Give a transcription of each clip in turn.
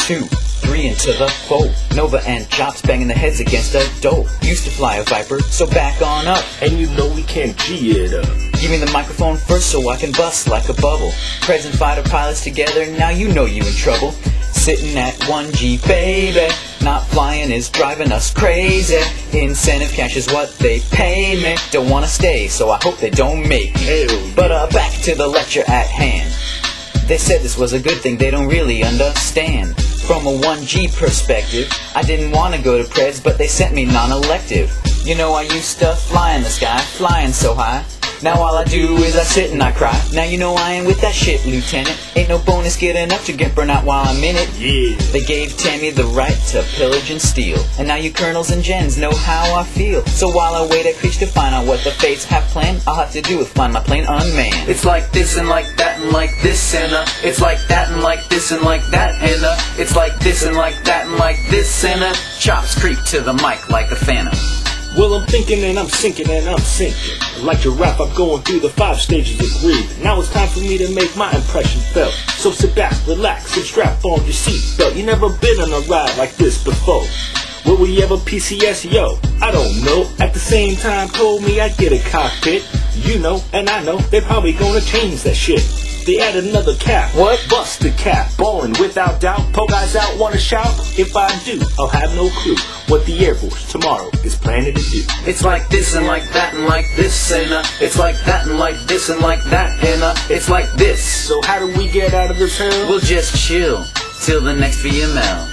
2, 3 into the 4. Nova and Chops banging their heads against a door. Used to fly a Viper, so back on up. And you know we can't G it up. Give me the microphone first so I can bust like a bubble. Present fighter pilots together, now you know you in trouble. Sitting at 1G, baby. Not flying is driving us crazy. Incentive cash is what they pay me. Don't wanna stay, so I hope they don't make me. But back to the lecture at hand. They said this was a good thing, they don't really understand. From a 1G perspective, I didn't want to go to Preds, but they sent me non-elective. You know I used to fly in the sky, flying so high. Now all I do is I sit and I cry. Now you know I ain't with that shit, Lieutenant. Ain't no bonus good enough to get burned out while I'm in it. Yeah. They gave Tammy the right to pillage and steal. And now you colonels and gens know how I feel. So while I wait at Creech to find out what the fates have planned, I'll have to do with find my plane unmanned. It's like this and like that and like this and it's like that and like this and like that and it's like this and like that and like this and Chops creep to the mic like a phantom. Well, I'm thinking and I'm sinking and I'm sinking. Like giraffe, I'm going through the 5 stages of breathing. Now it's time for me to make my impression felt. So sit back, relax, and strap on your seatbelt. You never been on a ride like this before. Will we ever PCS? Yo, I don't know. At the same time, told me I'd get a cockpit. You know, and I know, they're probably gonna change that shit. They add another cap. What? Bust the cap. Boring without doubt. Po guys out wanna shout? If I do, I'll have no clue what the Air Force tomorrow is planning to do. It's like this and like that and like this and it's like that and like this and like that and it's like this. So how do we get out of this hell? We'll just chill till the next VML.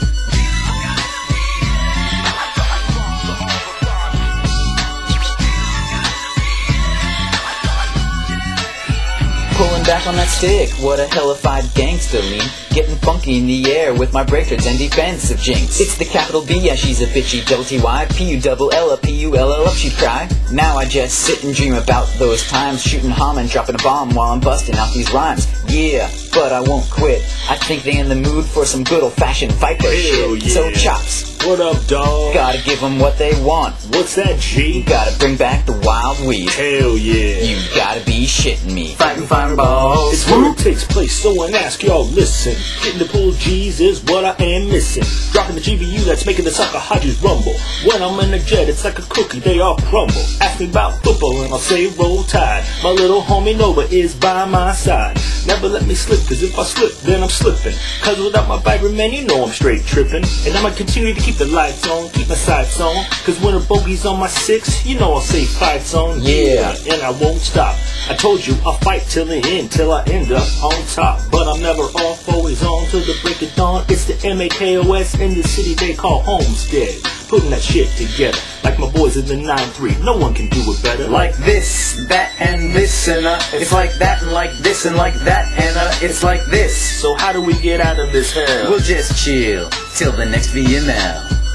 Pulling back on that stick, what a hellified gangster lean. Getting funky in the air with my breakers and defensive jinx. It's the capital B, yeah, she's a bitchy, double T-Y, P-U-double-L-L, P-U-L-L-Up, she'd cry. Now I just sit and dream about those times, shooting hum and dropping a bomb while I'm busting out these rhymes. Yeah, but I won't quit. I think they in the mood for some good old-fashioned Viper shit. Yeah. So Chops, what up, dawg? gotta give them what they want. What's that, G? Gotta bring back the wild weed. Hell yeah. You gotta be shitting me. Fighting fireballs. It's where it takes place, so and ask y'all listen. Getting the pull G's is what I am missing. Dropping the GBU that's making the sucker hodges rumble. When I'm in the jet, it's like a cookie, they all crumble. Ask me about football and I'll say roll tide. My little homie Nova is by my side. Never let me slip, cause if I slip, then I'm slipping. Cause without my Viper, man, you know I'm straight tripping. And I'ma continue to keep the lights on, keep my sights on. Cause when a bogey's on my 6, you know I'll say fights on. Yeah. And I won't stop. I told you I'll fight till the end, till I end up on top. But I'm never off, always on till the break of dawn. It's the MAKOS in the city they call Homestead. Putting that shit together, like my boys in the 9-3. No one can do it better. Like this, that, and this, and it's like that, and like this, and like that, and it's like this. So how do we get out of this hell? We'll just chill till the next VML.